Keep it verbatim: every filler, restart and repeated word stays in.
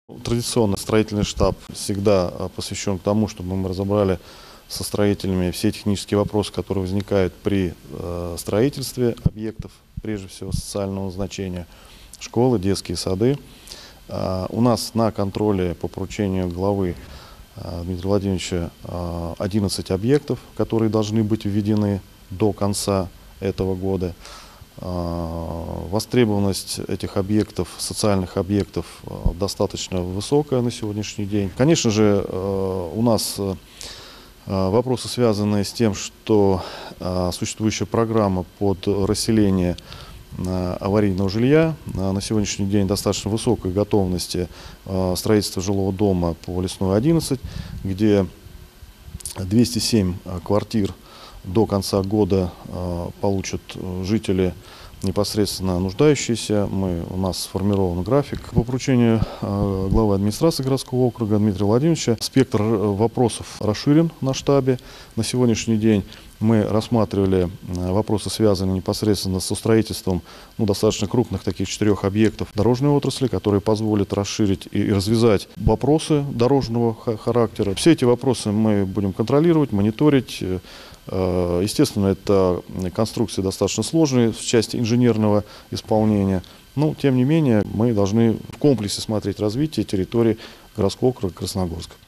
Традиционно строительный штаб всегда посвящен тому, чтобы мы разобрали со строителями все технические вопросы, которые возникают при э, строительстве объектов, прежде всего социального значения, школы, детские сады. Э, у нас на контроле по поручению главы э, Дмитрия Владимировича э, одиннадцать объектов, которые должны быть введены до конца этого года. Востребованность этих объектов, социальных объектов, достаточно высокая на сегодняшний день. Конечно же, у нас вопросы, связанные с тем, что существующая программа под расселение аварийного жилья на сегодняшний день достаточно высокой готовности строительства жилого дома по Лесной одиннадцать, где двести семь квартир до конца года э, получат жители, непосредственно нуждающиеся. Мы, у нас сформирован график. По поручению э, главы администрации городского округа Дмитрия Владимировича спектр вопросов расширен на штабе. На сегодняшний день мы рассматривали вопросы, связанные непосредственно со строительством ну, достаточно крупных таких четырех объектов дорожной отрасли, которые позволят расширить и развязать вопросы дорожного характера. Все эти вопросы мы будем контролировать, мониторить. Естественно, это конструкции достаточно сложные в части инженерного исполнения, но тем не менее мы должны в комплексе смотреть развитие территории городского округа Красногорска.